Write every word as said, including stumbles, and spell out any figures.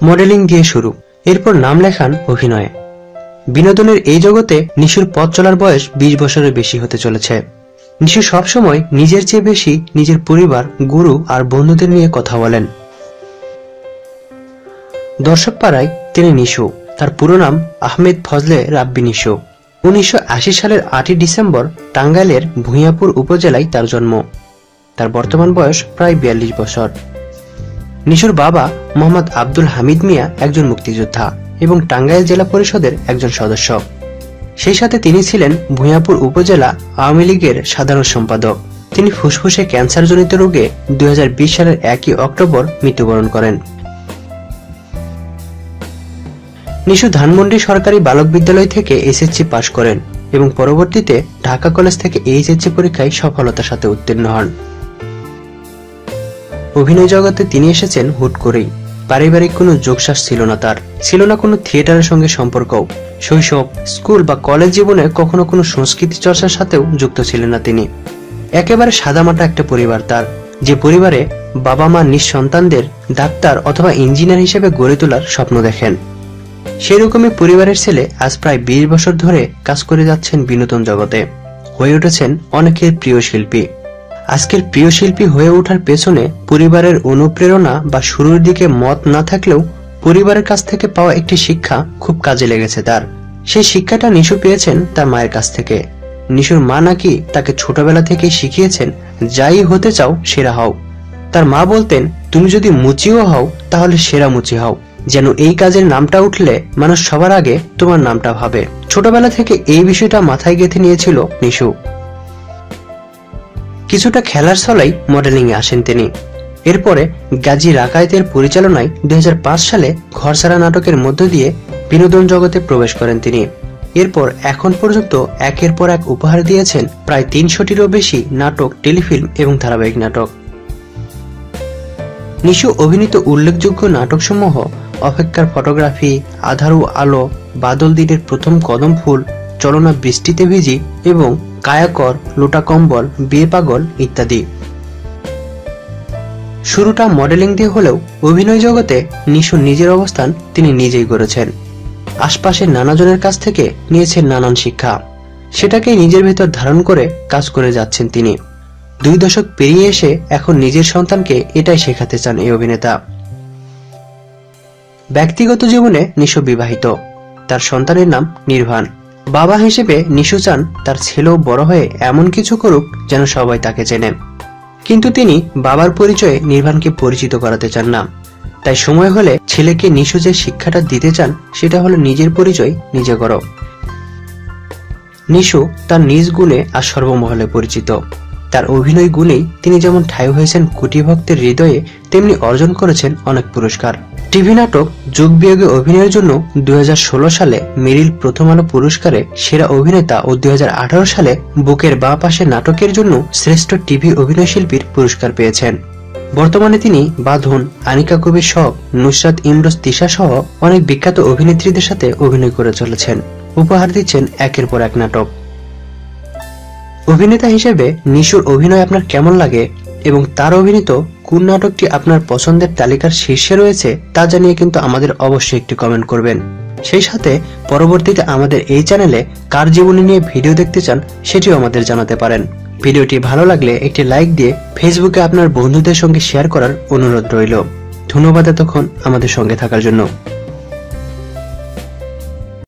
Modelling দিয়ে শুরু, এরপর নাম লেখান অভিনয়ে। বিনোদনের এই জগতে নিশুর পথ চলার বয়স বিশ বছরের বেশি হতে চলেছে। নিশু সবসময় নিজের চেয়ে বেশি নিজের পরিবার, গুরু আর বন্ধুদের নিয়ে কথা বলেন। দর্শক পাড়ায় তিনি নিশু, তার পুরো নাম আহমেদ ফজলে রাব্বি নিশু। উনিশশো আশি সালের আটই ডিসেম্বর টাঙ্গাইলের ভূঁইয়াপুর উপজেলায় তার জন্ম। তার বর্তমান বয়স প্রায় বিয়াল্লিশ বছর। নিশুর বাবা মোহাম্মদ আব্দুল হামিদ মিয়া একজন মুক্তিযোদ্ধা এবং টাঙ্গাইল জেলা পরিষদের একজন সদস্য। সেই সাথে তিনি ছিলেন ভূঁইয়াপুর উপজেলা আওয়ামী লীগের সাধারণ সম্পাদক। তিনি ফুসফুসে ক্যান্সারজনিত রোগে দুই হাজার বিশ সালের একই অক্টোবর মৃত্যুবরণ করেন। নিশু ধানমন্ডি সরকারি বালক বিদ্যালয় থেকে এসএসসি পাশ করেন এবং পরবর্তীতে ঢাকা কলেজ থেকে এইচএসসি পরীক্ষায় সফলতার সাথে উত্তীর্ণ হন। অভিনয় জগতে তিনি এসেছেন হুট করেই। পারিবারিক কোনো যোগসাস ছিল না তার, ছিল না কোনো থিয়েটারের সঙ্গে সম্পর্কও। শৈশব, স্কুল বা কলেজ জীবনে কখনো কোনো সংস্কৃতি চর্চার সাথেও যুক্ত ছিলেন না তিনি। একেবারে সাদামাটা একটা পরিবার তার, যে পরিবারে বাবা মা নিজ সন্তানদের ডাক্তার অথবা ইঞ্জিনিয়ার হিসেবে গড়ে তোলার স্বপ্ন দেখেন। সেরকমই পরিবারের ছেলে আজ প্রায় বিশ বছর ধরে কাজ করে যাচ্ছেন বিনোদন জগতে, হয়ে উঠেছেন অনেকের প্রিয় শিল্পী। আজকের প্রিয় শিল্পী হয়ে ওঠার পেছনে পরিবারের অনুপ্রেরণা বা শুরুর দিকে মত না থাকলেও পরিবারের কাছ থেকে পাওয়া একটি শিক্ষা খুব কাজে লেগেছে তার। সেই শিক্ষাটা নিশু পেয়েছেন তার মায়ের কাছ থেকে। নিশুর মা নাকি তাকে ছোটবেলা থেকে শিখিয়েছেন, যাই হতে চাও সেরা হও। তার মা বলতেন, তুমি যদি মুচিও হও তাহলে সেরা মুচি হও, যেন এই কাজের নামটা উঠলে মানুষ সবার আগে তোমার নামটা ভাবে। ছোটবেলা থেকে এই বিষয়টা মাথায় গেঁথে নিয়েছিল নিশু। কিছুটা খেলার ছলেই মডেলিং এ আসেন তিনি। এরপরে গাজী রাকায়েতের পরিচালনায় দুই হাজার পাঁচ সালে ঘরছাড়া নাটকের মধ্য দিয়ে বিনোদন জগতে প্রবেশ করেন তিনি। এরপর এখন পর্যন্ত একের পর এক উপহার দিয়েছেন প্রায় তিনশোটিরও বেশি নাটক, টেলিফিল্ম এবং ধারাবাহিক নাটক। নিশু অভিনীত উল্লেখযোগ্য নাটকসমূহ অপেক্ষার ফটোগ্রাফি, আধারু আলো, বাদল দিনের প্রথম কদম ফুল, চলনা বৃষ্টিতে ভিজি এবং কায়াকর, লোটা কম্বল, বিয়ে পাগল ইত্যাদি। শুরুটা মডেলিং দিয়ে হলেও অভিনয় জগতে নিশু নিজের অবস্থান তিনি নিজেই গড়েছেন। আশপাশের নানাজনের কাছ থেকে নিয়েছেন নানান শিক্ষা, সেটাকে নিজের ভেতর ধারণ করে কাজ করে যাচ্ছেন তিনি। দুই দশক পেরিয়ে এসে এখন নিজের সন্তানকে এটাই শেখাতে চান এই অভিনেতা। ব্যক্তিগত জীবনে নিশু বিবাহিত, তার সন্তানের নাম নির্ভান। বাবা হিসেবে নিশু চান তার ছেলেও বড় হয়ে এমন কিছু করুক যেন সবাই তাকে চেনে, কিন্তু তিনি বাবার পরিচয়ে নির্ভানকে পরিচিত করাতে চান না। তাই সময় হলে ছেলেকে নিশু যে শিক্ষাটা দিতে চান সেটা হলো নিজের পরিচয় নিজে করো। নিশু তার নিজ গুণে আর সর্বমহলে পরিচিত। তার অভিনয় গুণেই তিনি যেমন ঠাঁই হয়েছেন কোটি ভক্তের হৃদয়ে, তেমনি অর্জন করেছেন অনেক পুরস্কার। টিভি নাটক যুগ বিয়োগে অভিনয়ের জন্য দুই হাজার ষোলো সালে মেরিল প্রথম আলো পুরস্কারে সেরা অভিনেতা ও দুই হাজার আঠারো সালে বুকের বাঁ পাশে নাটকের জন্য শ্রেষ্ঠ টিভি অভিনয় শিল্পীর পুরস্কার পেয়েছেন। বর্তমানে তিনি বাঁধন, আনিকা কবির শখ, নুসরাত ইমরোজ তিশা সহ অনেক বিখ্যাত অভিনেত্রীদের সাথে অভিনয় করে চলেছেন, উপহার দিচ্ছেন একের পর এক নাটক। অভিনেতা হিসেবে নিশুর অভিনয় আপনার কেমন লাগে এবং তার অভিনীত কোন নাটকটি আপনার পছন্দের তালিকার শীর্ষে রয়েছে তা জানিয়ে কিন্তু আমাদের অবশ্যই একটি কমেন্ট করবেন। সেই সাথে পরবর্তীতে আমাদের এই চ্যানেলে কার জীবনী নিয়ে ভিডিও দেখতে চান সেটিও আমাদের জানাতে পারেন। ভিডিওটি ভালো লাগলে একটি লাইক দিয়ে ফেসবুকে আপনার বন্ধুদের সঙ্গে শেয়ার করার অনুরোধ রইল। ধন্যবাদ এতক্ষণ আমাদের সঙ্গে থাকার জন্য।